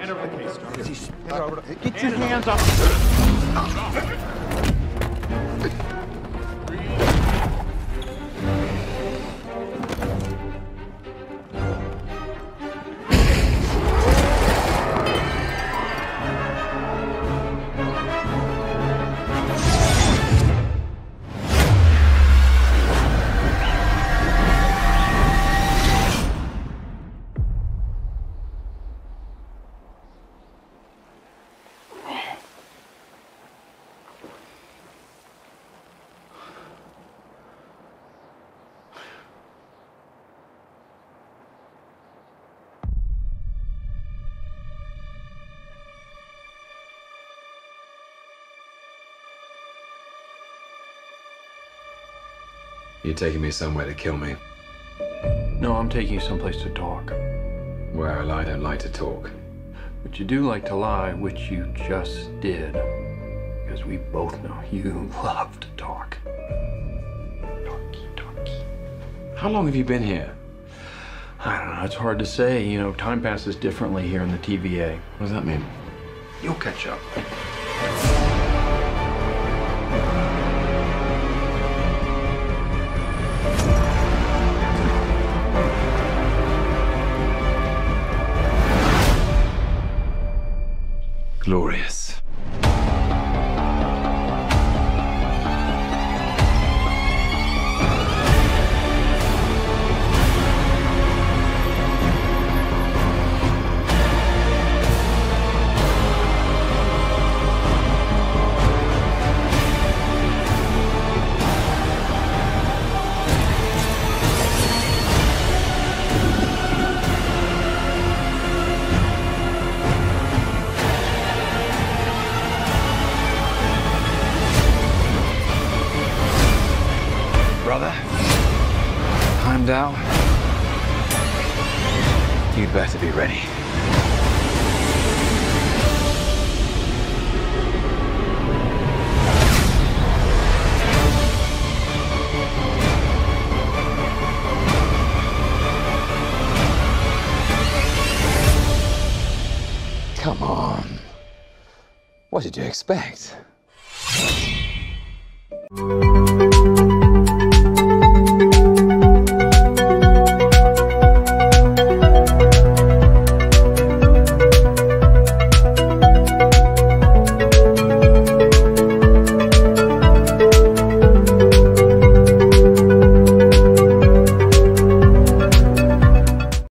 Hand over the case, Stark. Get your hands up. You're taking me somewhere to kill me. No, I'm taking you someplace to talk. Well, I don't like to talk. But you do like to lie, which you just did. Because we both know you love to talk. Talky. How long have you been here? I don't know, it's hard to say. You know, time passes differently here in the TVA. What does that mean? You'll catch up. Glorious. Brother, Heimdall, you'd better be ready. Come on. What did you expect?